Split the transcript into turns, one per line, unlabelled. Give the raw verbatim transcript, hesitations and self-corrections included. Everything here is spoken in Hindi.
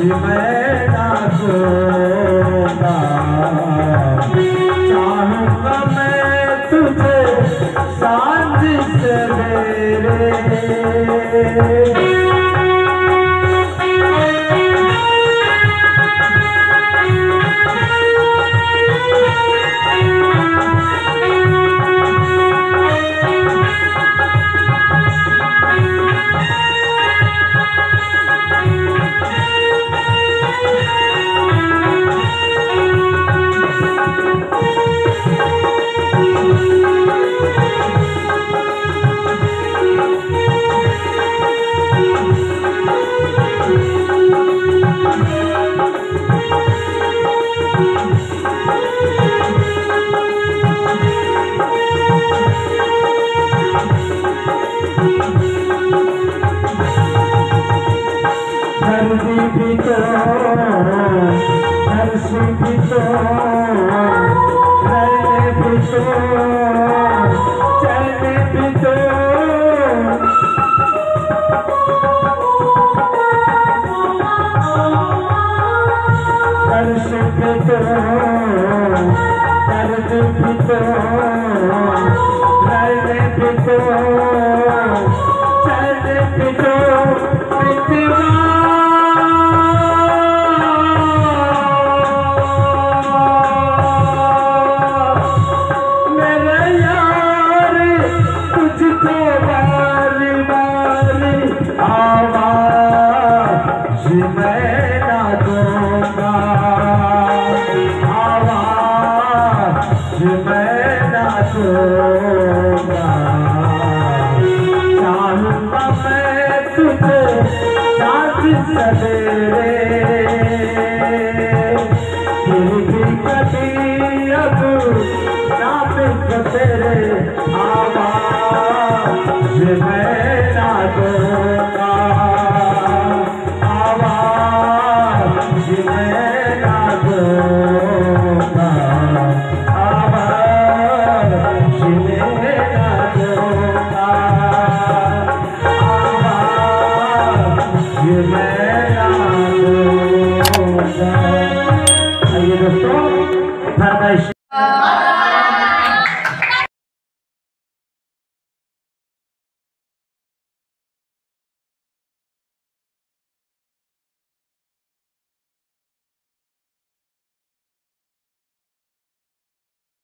मैं ना दूंगा। चाहूंगा मैं तुझे सांझ सवेरे। धरती भी तो धरती भी तो रहने भी तो चलने भी तो। धरती भी तो धरती भी तो रहने भी तो चलने भी तो। मैं ना दूंगा आवाज़, मैं ना दूंगा। चाहूंगा मैं तुझे साथ सवेरे। फिर भी कभी अब ना बिक तेरे आवाज़, मैं ना दूंगा। मैं ना दूंगा आवाज़, मैं ना दूंगा आवाज़।